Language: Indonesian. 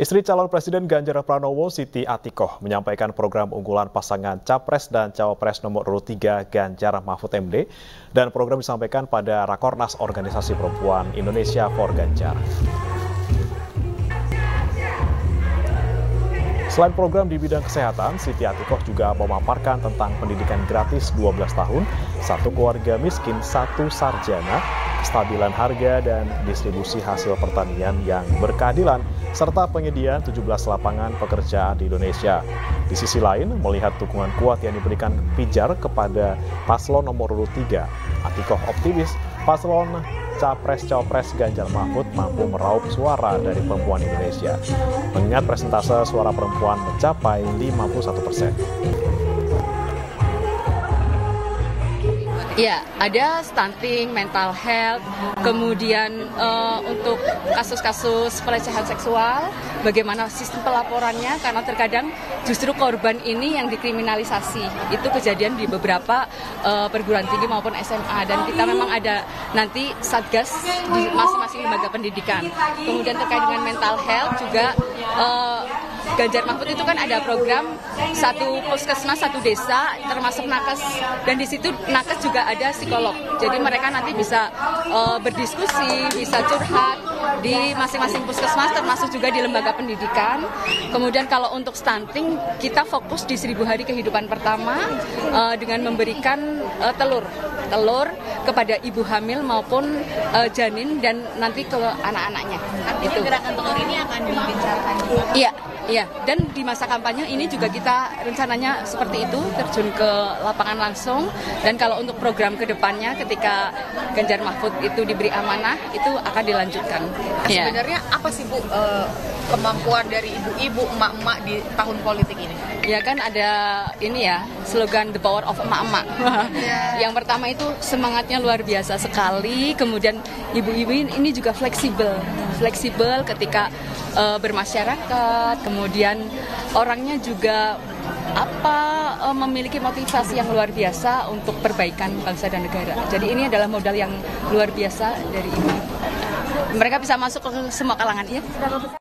Istri calon Presiden Ganjar Pranowo, Siti Atikoh, menyampaikan program unggulan pasangan Capres dan Cawapres nomor urut 3 Ganjar Mahfud MD, dan program disampaikan pada Rakornas Organisasi Perempuan Indonesia for Ganjar. Selain program di bidang kesehatan, Siti Atikoh juga memaparkan tentang pendidikan gratis 12 tahun, satu keluarga miskin, satu sarjana, kestabilan harga dan distribusi hasil pertanian yang berkeadilan, serta penyediaan 17 lapangan pekerjaan di Indonesia. Di sisi lain, melihat dukungan kuat yang diberikan Pijar kepada paslon nomor urut 3, Atikoh optimis paslon Capres-Cawapres Ganjar Mahfud mampu meraup suara dari perempuan Indonesia, mengingat persentase suara perempuan mencapai 51%. Ya, ada stunting, mental health, kemudian untuk kasus-kasus pelecehan seksual, bagaimana sistem pelaporannya, karena terkadang justru korban ini yang dikriminalisasi. Itu kejadian di beberapa perguruan tinggi maupun SMA, dan kita memang ada nanti satgas di masing-masing lembaga pendidikan. Kemudian terkait dengan mental health juga, Ganjar Mahfud itu kan ada program satu puskesmas, satu desa, termasuk nakes, dan di situ nakes juga ada psikolog. Jadi mereka nanti bisa berdiskusi, bisa curhat di masing-masing puskesmas, termasuk juga di lembaga pendidikan. Kemudian kalau untuk stunting, kita fokus di 1000 hari kehidupan pertama dengan memberikan telur kepada ibu hamil maupun janin dan nanti ke anak-anaknya. Itu gerakan telur ini akan dibicarakan juga. Iya, dan di masa kampanye ini juga kita rencananya seperti itu, terjun ke lapangan langsung. Dan kalau untuk program ke depannya ketika Ganjar Mahfud itu diberi amanah, itu akan dilanjutkan. Sebenarnya apa sih Bu kemampuan dari ibu-ibu, emak-emak di tahun politik ini? Ya kan ada ini ya, slogan The Power of Emak-emak. Yang pertama itu semangatnya luar biasa sekali, kemudian ibu-ibu ini juga fleksibel ketika bermasyarakat, kemudian orangnya juga memiliki motivasi yang luar biasa untuk perbaikan bangsa dan negara. Jadi ini adalah modal yang luar biasa dari ibu. Mereka bisa masuk ke semua kalangan, ya.